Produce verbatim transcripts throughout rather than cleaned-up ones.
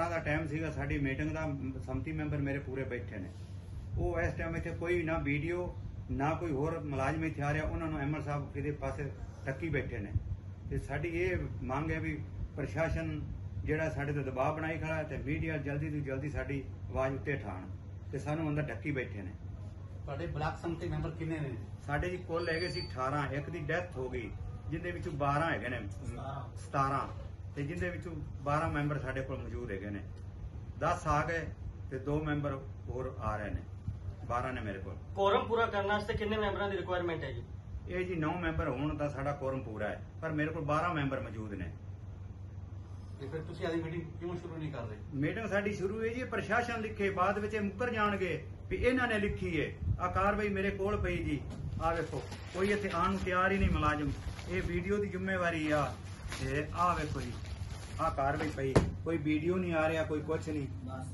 अठारह का टाइम सीगा साडी मीटिंग का, संमति मैंबर मेरे पूरे बैठे ने। वो इस टाइम इत्थे कोई ना वीडियो ना कोई होर मुलाजम इत्थे आ रहा, उन्होंने एमएल साहब किसी पासे टक्की बैठे ने। ते साडी ये मंग है भी प्रशासन जिहड़ा साडे ते दबाव बनाई खड़ा है ते मीडिया जल्दी तो जल्दी साडी आवाज उत्ते उठाण ते सानू अंदर टक्की बैठे ने। ਤੁਹਾਡੇ ਬਲਾਕ ਸੰਮਤੀ ਮੈਂਬਰ ਕਿੰਨੇ ਨੇ? ਸਾਡੇ ਜੀ ਕੁੱਲ ਹੈਗੇ ਸੀ अठारह, ਇੱਕ ਦੀ ਡੈਥ ਹੋ ਗਈ ਜਿੰਦੇ ਵਿੱਚੋਂ बारह ਹੈਗੇ ਨੇ, सतारह ਤੇ ਜਿੰਦੇ ਵਿੱਚੋਂ बारह ਮੈਂਬਰ ਸਾਡੇ ਕੋਲ ਮੌਜੂਦ ਹੈਗੇ ਨੇ। दस ਆ ਗਏ ਤੇ ਦੋ ਮੈਂਬਰ ਹੋਰ ਆ ਰਹੇ ਨੇ, बारह ਨੇ ਮੇਰੇ ਕੋਲ। ਕੋਰਮ ਪੂਰਾ ਕਰਨ ਵਾਸਤੇ ਕਿੰਨੇ ਮੈਂਬਰਾਂ ਦੀ ਰਿਕੁਆਇਰਮੈਂਟ ਹੈ ਜੀ? ਇਹ ਜੀ नौ ਮੈਂਬਰ ਹੋਣ ਤਾਂ ਸਾਡਾ ਕੋਰਮ ਪੂਰਾ ਹੈ, ਪਰ ਮੇਰੇ ਕੋਲ बारह ਮੈਂਬਰ ਮੌਜੂਦ ਨੇ। ਤੇ ਫਿਰ ਤੁਸੀਂ ਆਦੀ ਮੀਟਿੰਗ ਕਿਉਂ ਸ਼ੁਰੂ ਨਹੀਂ ਕਰ ਰਹੇ? ਮੀਟਿੰਗ ਸਾਡੀ ਸ਼ੁਰੂ ਹੈ ਜੀ, ਪ੍ਰਸ਼ਾਸਨ ਲਿਖੇ, ਬਾਅਦ ਵਿੱਚ ਇਹ ਮੁੱਕਰ ਜਾਣਗੇ ਵੀ ਇਹਨਾਂ ਨੇ ਲਿਖੀ ਹੈ। ਆ ਕਾਰਵਾਈ ਮੇਰੇ ਕੋਲ ਪਈ ਜੀ, ਆ ਵੇਖੋ ਕੋਈ ਇੱਥੇ ਆਉਣ ਨੂੰ ਤਿਆਰ ਹੀ ਨਹੀਂ ਮੁਲਾਜ਼ਮ। ਇਹ ਵੀਡੀਓ ਦੀ ਜ਼ਿੰਮੇਵਾਰੀ ਆ, ਇਹ ਆ ਵੇਖੋ ਜੀ, ਆ ਕਾਰਵਾਈ ਪਈ, ਕੋਈ ਵੀਡੀਓ ਨਹੀਂ ਆ ਰਿਹਾ, ਕੋਈ ਕੁਛ ਨਹੀਂ।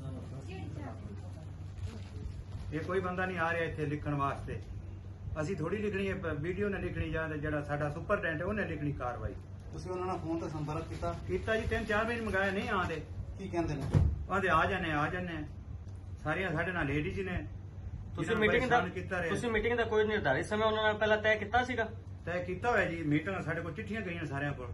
ਇਹ ਕੋਈ ਬੰਦਾ ਨਹੀਂ ਆ ਰਿਹਾ ਇੱਥੇ ਲਿਖਣ ਵਾਸਤੇ। ਅਸੀਂ ਥੋੜੀ ਲਿਖਣੀ ਹੈ, ਵੀਡੀਓ ਨੇ ਲਿਖਣੀ ਜਾਂ ਜਿਹੜਾ ਸਾਡਾ ਸੁਪਰਡੈਂਟ ਹੈ ਉਹਨੇ ਲਿਖਣੀ ਕਾਰਵਾਈ। ਤੁਸੀਂ ਉਹਨਾਂ ਨਾਲ ਫੋਨ ਤੇ ਸੰਪਰਕ ਕੀਤਾ? ਕੀਤਾ ਜੀ, ਤਿੰਨ ਚਾਰ ਵਜੇ ਮੰਗਾਇਆ, ਨਹੀਂ ਆਉਂਦੇ। ਕੀ ਕਹਿੰਦੇ ਨੇ? ਆਂਦੇ ਆ ਜਾਣੇ ਆ ਜਾਣੇ, ਸਾਰੀਆਂ ਸਾਡੇ ਨਾਲ ਲੇਡੀਜ਼ ਨੇ। ਤੁਸੀਂ ਮੀਟਿੰਗ ਦਾ ਤੁਸੀਂ ਮੀਟਿੰਗ ਦਾ ਕੋਈ ਨਿਰਧਾਰਿਤ ਸਮੇਂ ਉਹਨਾਂ ਨਾਲ ਪਹਿਲਾਂ ਤੈਅ ਕੀਤਾ ਸੀਗਾ? ਤੈਅ ਕੀਤਾ ਹੋਇਆ ਜੀ, ਮੀਟਿੰਗ ਸਾਡੇ ਕੋਲ ਚਿੱਠੀਆਂ ਗਈਆਂ ਸਾਰਿਆਂ ਕੋਲ,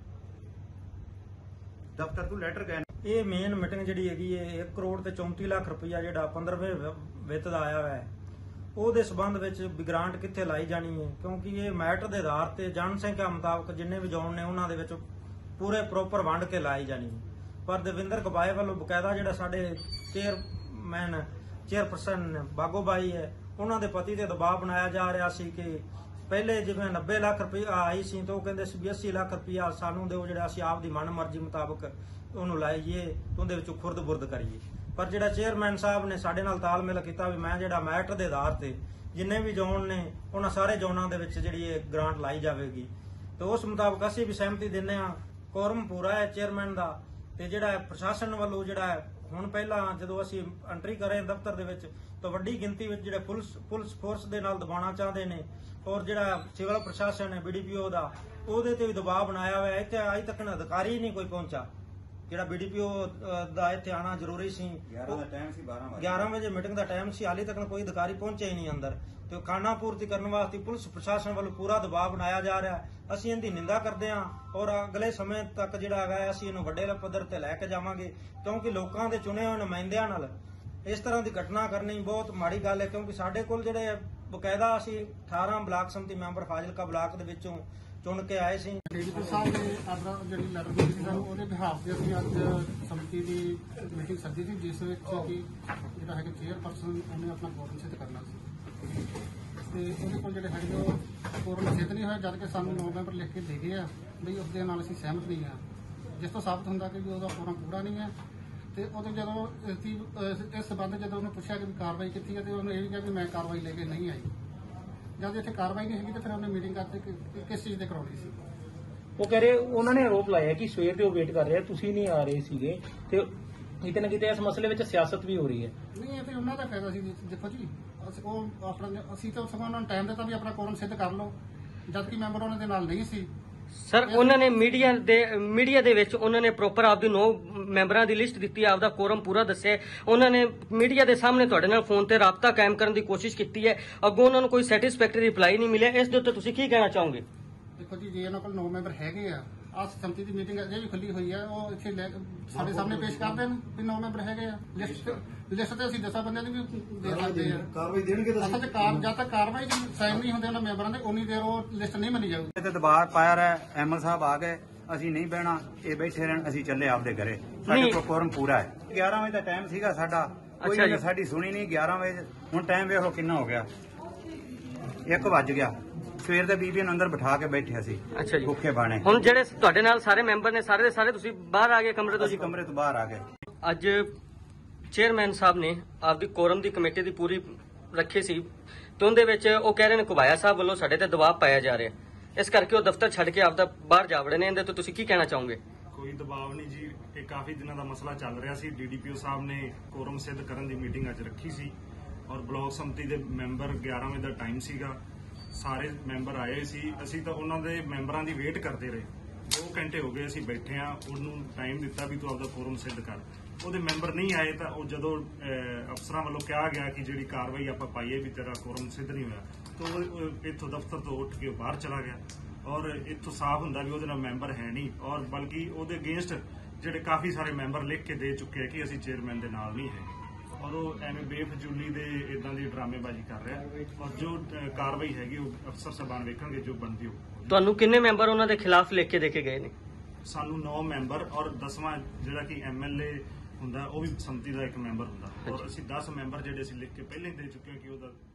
ਦਫ਼ਤਰ ਤੋਂ ਲੈਟਰ ਗਏ। ਇਹ ਮੇਨ ਮੀਟਿੰਗ ਜਿਹੜੀ ਹੈਗੀ ਹੈ ਇੱਕ ਕਰੋੜ ਤੇ ਚੌਂਤੀ ਲੱਖ ਰੁਪਈਆ ਜਿਹੜਾ ਪੰਦਰਵੇਂ ਵਿੱਤ ਦਾ ਆਇਆ ਹੋਇਆ ਹੈ, ਉਹਦੇ ਸਬੰਧ ਵਿੱਚ ਵੀ ਗ੍ਰਾਂਟ ਕਿੱਥੇ ਲਾਈ ਜਾਣੀ ਹੈ, ਕਿਉਂਕਿ ਇਹ ਮੈਟਰ ਦੇ ਆਧਾਰ ਤੇ ਜਨਸੰਖਿਆ ਮੁਤਾਬਕ ਜਿੰਨੇ ਵੀ ਜ਼ੋਨ ਨੇ ਉਹਨਾਂ ਦੇ ਵਿੱਚ ਪੂਰੇ ਪ੍ਰੋਪਰ ਵੰਡ ਕੇ ਲਾਈ ਜਾਣੀ ਹੈ। ਪਰ ਦਵਿੰਦਰ ਕਬਾਏ ਵੱਲੋਂ ਬਕਾਇਦਾ ਜਿਹੜਾ ਸਾਡੇ ਚੇਅਰਮੈਨ ਚੇਅਰਪਰਸਨ ਬਾਗੋ ਬਾਈ ਹੈ, ਉਹਨਾਂ ਦੇ ਪਤੀ ਤੇ ਦਬਾਅ ਬਣਾਇਆ ਜਾ ਰਿਹਾ ਸੀ ਕਿ ਪਹਿਲੇ ਜਿਵੇਂ ਨੱਬੇ ਲੱਖ ਰੁਪਈਆ ਆਈ ਸੀ ਤਾਂ ਉਹ ਕਹਿੰਦੇ ਸੀ ਵੀ अस्सी ਲੱਖ ਰੁਪਈਆ ਸਾਨੂੰ ਦਿਓ, ਜਿਹੜਾ ਅਸੀਂ ਆਪ ਦੀ ਮਨ ਮਰਜ਼ੀ ਮੁਤਾਬਕ ਉਹਨੂੰ ਲਾਈਏ, ਉਹਦੇ ਵਿੱਚੋਂ ਖੁਰਦ ਬੁਰਦ ਕਰੀਏ। ਪਰ ਜਿਹੜਾ ਚੇਅਰਮੈਨ ਸਾਹਿਬ ਨੇ ਸਾਡੇ ਨਾਲ ਤਾਲਮੇਲ ਕੀਤਾ ਵੀ ਮੈਂ ਜਿਹੜਾ ਮੈਟਰ ਦੇ ਆਧਾਰ ਤੇ ਜਿੰਨੇ ਵੀ ਜ਼ੋਨ ਨੇ ਉਹਨਾਂ ਸਾਰੇ ਜ਼ੋਨਾਂ ਦੇ ਵਿੱਚ ਜਿਹੜੀ ਇਹ ਗ੍ਰਾਂਟ ਲਾਈ ਜਾਵੇਗੀ, ਤੇ ਉਸ ਮੁਤਾਬਕ ਅਸੀਂ ਵੀ ਸਹਿਮਤੀ ਦਿੰਦੇ ਹਾਂ। ਕੋਰਮ ਪੂਰਾ ਹੈ ਚੇਅਰਮੈਨ ਦਾ, ਤੇ ਜਿਹੜਾ ਪ੍ਰਸ਼ਾਸਨ ਵੱਲੋਂ ਜਿਹੜਾ ਹੁਣ ਪਹਿਲਾਂ ਜਦੋਂ ਅਸੀਂ ਐਂਟਰੀ ਕਰੇ ਦਫ਼ਤਰ ਦੇ ਵਿੱਚ ਤਾਂ ਵੱਡੀ ਗਿਣਤੀ ਵਿੱਚ ਜਿਹੜੇ ਪੁਲਿਸ ਪੁਲਿਸ ਫੋਰਸ ਦੇ ਨਾਲ ਦਬਾਉਣਾ ਚਾਹੁੰਦੇ ਨੇ, ਔਰ ਜਿਹੜਾ ਸਿਵਲ ਪ੍ਰਸ਼ਾਸਨ ਹੈ ਬੀਡੀਪੀਓ ਦਾ, ਉਹਦੇ ਤੇ ਵੀ ਦਬਾਅ ਬਣਾਇਆ ਹੋਇਆ। ਇੱਥੇ ਅਜੇ ਤੱਕ ਅਧਿਕਾਰੀ ਨਹੀਂ ਕੋਈ ਪਹੁੰਚਾ, ਜਿਹੜਾ ਬੀਡੀਪੀਓ ਦਾ ਇੱਥੇ ਆਣਾ ਜ਼ਰੂਰੀ ਸੀ। ਗਿਆਰਾਂ ਦਾ ਟਾਈਮ ਸੀ, ਬਾਰਾਂ ਵਜੇ ਗਿਆਰਾਂ ਵਜੇ ਮੀਟਿੰਗ ਦਾ ਟਾਈਮ ਸੀ, ਹਾਲੇ ਤੱਕ ਕੋਈ ਅਧਿਕਾਰੀ ਪਹੁੰਚਿਆ ਹੀ ਨਹੀਂ ਅੰਦਰ। ਤੇ ਖਾਣਾ ਪੂਰਤੀ ਕਰਨ ਵਾਸਤੇ ਪੁਲਿਸ ਪ੍ਰਸ਼ਾਸਨ ਵੱਲੋਂ ਪੂਰਾ ਦਬਾਅ ਬਣਾਇਆ ਜਾ ਰਿਹਾ। ਅਸੀਂ ਇਹਦੀ ਨਿੰਦਾ ਕਰਦੇ ਹਾਂ ਔਰ ਅਗਲੇ ਸਮੇਂ ਤੱਕ ਜਿਹੜਾ ਹੈਗਾ ਅਸੀਂ ਇਹਨੂੰ ਵੱਡੇ ਪੱਧਰ ਤੇ ਲੈ ਕੇ ਜਾਵਾਂਗੇ, ਕਿਉਂਕਿ ਲੋਕਾਂ ਦੇ ਚੁਣੇ ਹੋਏ ਨੁਮਾਇੰਦਿਆਂ ਨਾਲ ਇਸ ਤਰ੍ਹਾਂ ਦੀ ਘਟਨਾ ਕਰਨੀ ਬਹੁਤ ਮਾੜੀ ਗੱਲ ਹੈ। ਕਿਉਂਕਿ ਸਾਡੇ ਕੋਲ ਜਿਹੜੇ ਬਕਾਇਦਾ ਅਸੀਂ ਅਠਾਰਾਂ ਬਲਾਕ ਸੰਮਤੀ ਮੈਂਬਰ ਫਾਜ਼ਿਲਕਾ ਬਲਾਕ ਦੇ ਵਿੱਚੋਂ ਚੁਣ ਕੇ ਆਏ ਸੀ। ਡੀਡੀਪੀ ਸਾਹਿਬ ਨੇ ਆਪਣਾ ਜਿਹੜੀ ਲੈਟਰ ਦਿੱਤੀ ਸੀ ਸਾਨੂੰ, ਉਹਦੇ ਬਿਹਾਫ ਤੇ ਅਸੀਂ ਅੱਜ ਸੰਮਤੀ ਦੀ ਮੀਟਿੰਗ ਸੱਦੀ ਸੀ, ਜਿਸ ਵਿੱਚ ਕਿ ਜਿਹੜਾ ਹੈਗਾ ਚੇਅਰਪਰਸਨ ਉਹਨੇ ਆਪਣਾ ਕੋਰਮ ਸਿੱਧ ਕਰਨਾ ਸੀ ਤੇ ਉਹਦੇ ਕੋਲ ਜਿਹੜੇ ਹੈਗੇ ਉਹ ਕੋਰਮ ਸਿੱਧ ਨਹੀਂ ਹੋਇਆ, ਜਦ ਕਿ ਸਾਨੂੰ ਨੌ ਮੈਂਬਰ ਲਿਖ ਕੇ ਦੇ ਗਏ ਆ ਵੀ ਉਸ ਦੇ ਨਾਲ ਅਸੀਂ ਸਹਿਮਤ ਨਹੀਂ ਆ, ਜਿਸ ਤੋਂ ਸਾਬਤ ਹੁੰਦਾ ਕਿ ਵੀ ਉਹਦਾ ਕੋਰਮ ਪੂਰਾ ਨਹੀਂ ਹੈ। ਤੇ ਉਹਦੇ ਜਦੋਂ ਇਸ ਦੀ ਇਸ ਸੰਬੰਧ ਜਦੋਂ ਉਹਨੂੰ ਪੁੱਛਿਆ ਕਿ ਵੀ ਕਾਰਵਾਈ ਕੀਤੀ ਹੈ ਤੇ ਉਹਨੇ ਇਹ ਵੀ ਕਿਹਾ ਵੀ ਮੈਂ ਕਾਰਵਾਈ ਲੈ ਕੇ ਨਹੀਂ ਆਈ। ਜਦ ਇੱਥੇ ਕਾਰਵਾਈ ਨਹੀਂ ਹੈਗੀ ਤਾਂ ਫਿਰ ਉਹਨੇ ਮੀਟਿੰਗ ਕਰਕੇ ਕਿਸ ਚੀਜ਼ ਤੇ ਕਰਾਉਣੀ ਸੀ? ਉਹ ਕਹਿ ਰਹੇ, ਉਹਨਾਂ ਨੇ ਆਰੋਪ ਲਾਇਆ ਕਿ ਸਵੇਰ ਦੇ ਉਹ ਵੇਟ ਕਰ ਰਹੇ, ਤੁਸੀਂ ਨਹੀਂ ਆ ਰਹੇ ਸੀਗੇ, ਤੇ ਕਿਤੇ ਨਾ ਕਿਤੇ ਇਸ ਮਸਲੇ ਵਿੱਚ ਸਿਆਸਤ ਵੀ ਹੋ ਰਹੀ ਹੈ। ਨਹੀਂ, ਇਹ ਤੇ ਉਹਨਾਂ ਦਾ ਫਾਇਦਾ ਸੀ। ਦੇਖੋ ਜੀ, ਅਸੀਂ ਉਹ ਆਪਣਾ ਅਸੀਂ ਤਾਂ ਸਗੋਂ ਉਹਨਾਂ ਨੂੰ ਟਾਈਮ ਦਿੱਤਾ ਵੀ ਆਪਣਾ ਕੋਰਮ ਸਿੱਧ ਕਰ ਲਓ, ਜਦਕਿ ਮੈਂਬਰ ਉਹਨਾਂ ਦੇ ਨਾਲ ਨਹੀਂ ਸੀ। ਸਰ, ਉਹਨਾਂ ਨੇ ਮੀਡੀਆ ਦੇ ਮੀਡੀਆ ਦੇ ਵਿੱਚ ਉਹਨਾਂ ਨੇ ਪ੍ਰੋਪਰ ਆਪਦੀ ਨੌ ਮੈਂਬਰਾਂ ਦੀ ਲਿਸਟ ਦਿੱਤੀ, ਆਪਦਾ ਕੋਰਮ ਪੂਰਾ ਦੱਸਿਆ। ਉਹਨਾਂ ਨੇ ਮੀਡੀਆ ਦੇ ਸਾਹਮਣੇ ਤੁਹਾਡੇ ਨਾਲ ਫੋਨ ਤੇ ਰਾਬਤਾ ਕਾਇਮ ਕਰਨ ਦੀ ਕੋਸ਼ਿਸ਼ ਕੀਤੀ ਹੈ, ਅੱਗੋਂ ਉਹਨਾਂ ਨੂੰ ਕੋਈ ਸੈਟੀਸਫੈਕਟਰੀ ਰਿਪਲਾਈ ਨਹੀਂ ਮਿਲਿਆ। ਇਸ ਦੇ ਉੱਤੇ ਤੁਸੀਂ ਕੀ ਕਹਿਣਾ ਚਾਹੋਗੇ? ਦੇਖੋ ਜੀ, ਜੇ ਇਹਨਾਂ ਕੋਲ ਨੌ ਮੈਂਬਰ ਹੈਗੇ ਆ, ਆਹ ਸੰਮਤੀ ਦੀ ਮੀਟਿੰਗ ਅਜੇ ਵੀ ਖੁੱਲੀ ਹੋਈ ਹੈ, ਉਹ ਇੱਥੇ ਸਾਡੇ ਸਾਹਮਣੇ ਪੇਸ਼ ਕਰ ਦੇਣ ਵੀ ਨੌ ਮੈਂਬਰ ਹੈਗੇ ਆ। ਲਿਸਟ ਲਿਸਟ ਤੇ ਅਸੀਂ ਦਸਾਂ ਬੰਦਿਆਂ ਦੀ ਵੀ ਦੇ ਸਕਦੇ ਆ। ਕਾਰਵਾਈ ਦੇਣਗੇ ਤਾਂ ਅਸਲ 'ਚ ਕਾਰ ਜਦ ਤੱਕ ਕਾਰਵਾਈ ਸਾਈਨ ਨਹੀਂ ਹੁੰਦੇ ਉਹਨਾਂ ਮੈਂਬਰਾਂ ਦੇ, ਉਨੀ ਦੇਰ ਉਹ ਲਿਸਟ ਨਹੀਂ ਮੰਨੀ ਜਾਊਗੀ। ਤੇ ਦਬਾਅ ਪਾਇਆ ਰਿਹਾ, ਐਮਐਲ ਸਾਹਿਬ ਆ ਗਏ, ਅਸੀਂ ਨਹੀਂ ਬਹਿਣਾ, ਇਹ ਬੈਠੇ ਰਹਿਣ, ਅਸੀਂ ਚੱਲੇ ਆਪਦੇ ਘਰੇ। ਸਾਡੇ ਕੋਲ ਕੋਰਮ ਪੂਰਾ ਹੈ। ਗਿਆਰਾਂ ਵਜੇ ਦਾ ਟਾਈਮ ਸੀਗਾ ਸਾਡਾ, ਕੋਈ ਨੇ ਸਾਡੀ ਸੁਣੀ ਨਹੀਂ। ਗਿਆਰਾਂ ਵਜੇ ਹੁਣ ਟਾਈਮ ਵੇਖੋ ਕਿੰਨਾ ਹੋ ਗਿਆ, ਇੱਕ ਵੱਜ ਗਿਆ। ਸਵੇਰ ਦੇ ਬੀਬੀਆਂ ਨੂੰ ਅੰਦਰ ਬਿਠਾ ਕੇ ਬੈਠੇ ਸੀ। ਅੱਛਾ ਜੀ, ਭੁੱਖੇ ਬਾਣੇ। ਹੁਣ ਜਿਹੜੇ ਤੁਹਾਡੇ ਨਾਲ ਸਾਰੇ ਮੈਂਬਰ ਨੇ, ਸਾਰੇ ਦੇ ਸਾਰੇ ਤੁਸੀਂ ਬਾਹਰ ਆ ਗਏ ਕਮਰੇ ਤੋਂ? ਅਸੀਂ ਕਮਰੇ ਤੋਂ ਬਾਹਰ ਆ ਗਏ। ਅੱਜ ਚੇਅਰਮੈਨ ਸਾਹਿਬ ਨੇ ਆਪਦੀ ਕੋਰਮ ਦੀ ਕਮੇਟੀ ਦੀ ਪੂਰੀ ਰੱਖੀ ਸੀ, ਤੇ ਉਹਦੇ ਵਿੱਚ ਉਹ ਕਹਿ ਰਹੇ ਨੇ ਕੁਬਾਇਆ ਸਾਹਿਬ ਵੱਲੋਂ ਸਾਡੇ ਤੇ ਦਬਾਅ ਪਾਇਆ ਜਾ ਰਿਹਾ, ਇਸ ਕਰਕੇ ਉਹ ਦਫ਼ਤਰ ਛੱਡ ਕੇ ਆਪਦਾ ਬਾਹਰ ਜਾ ਵੜੇ ਨੇ। ਇਹਦੇ ਤੋਂ ਤੁਸੀਂ ਕੀ ਕਹਿਣਾ ਚਾਹੋਗੇ? ਕੋਈ ਦਬਾਅ ਨਹੀਂ ਜੀ, ਇਹ ਕਾਫੀ ਦਿਨਾਂ ਦਾ ਮਸਲਾ ਚੱਲ ਰਿਹਾ ਸੀ। ਡੀਡੀਪੀਓ ਸਾਹਿਬ ਨੇ ਕੋਰਮ ਸਿੱਧ ਕਰਨ ਦੀ ਮੀਟਿੰਗ ਅੱਜ ਰੱਖੀ ਸੀ, ਔਰ ਬਲਾਕ ਸੰਮਤੀ ਦੇ ਮੈਂਬਰ ਗਿਆਰਾਂ ਵਜੇ ਦਾ ਟਾਈਮ ਸੀਗਾ, ਸਾਰੇ ਮੈਂਬਰ ਆਏ ਸੀ। ਅਸੀਂ ਤਾਂ ਉਹਨਾਂ ਦੇ ਮੈਂਬਰਾਂ ਦੀ ਵੇਟ ਕਰਦੇ ਰਹੇ, ਦੋ ਘੰਟੇ ਹੋ ਗਏ ਅਸੀਂ ਬੈਠੇ ਆ। ਉਹਨੂੰ ਟਾਈਮ ਦਿੱਤਾ ਵੀ ਤੂੰ ਆਪਦਾ ਕੋਰਮ ਸਿੱਧ ਕਰ, ਉਹਦੇ ਮੈਂਬਰ ਨਹੀਂ ਆਏ ਤਾਂ ਉਹ ਜਦੋਂ ਅਹ, ਅਫਸਰਾਂ ਵੱਲੋਂ ਕਿਹਾ ਗਿਆ ਕਿ ਜਿਹੜੀ ਕਾਰਵਾਈ ਆਪਾਂ ਪਾਈਏ ਵੀ ਤੇਰਾ ਕੋਰਮ ਸਿੱਧ ਨਹੀਂ ਹੋਇਆ ਤਾਂ ਉਹ ਉਹ ਇੱਥੋਂ ਦਫ਼ਤਰ ਤੋਂ ਉੱਠ ਕੇ ਉਹ ਬਾਹਰ ਚਲਾ ਗਿਆ ਔਰ ਇੱਥੋਂ ਸਾਫ਼ ਹੁੰਦਾ ਵੀ ਉਹਦੇ ਨਾਲ ਮੈਂਬਰ ਹੈ ਨਹੀਂ ਔਰ ਬਲਕਿ ਉਹਦੇ ਅਗੇਂਸਟ ਜਿਹੜੇ ਕਾਫੀ ਸਾਰੇ ਮੈਂਬਰ ਲਿਖ ਕੇ ਦੇ ਚੁੱਕੇ ਆ ਕਿ ਅਸੀਂ ਚੇਅਰਮੈਨ ਦੇ ਨਾਲ ਨਹੀਂ ਹੈ ਔਰ ਉਹ ਐਵੇਂ ਬੇਫਜ਼ੂਲੀ ਦੇ ਇਦਾਂ ਦੀ ਡਰਾਮੇਬਾਜ਼ੀ ਕਰ ਰਿਹਾ ਔਰ ਜੋ ਅਹ, ਕਾਰਵਾਈ ਹੈਗੀ ਉਹ ਅਫਸਰ ਸਾਹਿਬਾਨ ਵੇਖਣਗੇ ਜੋ ਬਣਦੀ ਹੋ ਤੁਹਾਨੂੰ ਕਿੰਨੇ ਮੈਂਬਰ ਉਹਨਾਂ ਦੇ ਖਿਲਾਫ ਲਿਖ ਕੇ ਦੇ ਕੇ ਗਏ ਨੇ? ਸਾਨੂੰ ਨੌ ਮੈਂਬਰ ਔਰ ਦਸਵਾਂ ਜਿਹੜਾ ਕਿ ਐਮਐਲਏ ਹੁੰਦਾ ਉਹ ਵੀ ਸੰਮਤੀ ਦਾ ਇੱਕ ਮੈਂਬਰ ਹੁੰਦਾ ਔਰ ਅਸੀਂ ਦਸ ਮੈਂਬਰ ਜਿਹੜੇ ਅਸੀਂ ਲਿਖ ਕੇ ਪਹਿਲਾਂ ਹੀ ਦੇ ਚੁੱਕੇ ਹਾਂ ਕਿ ਉਹਦਾ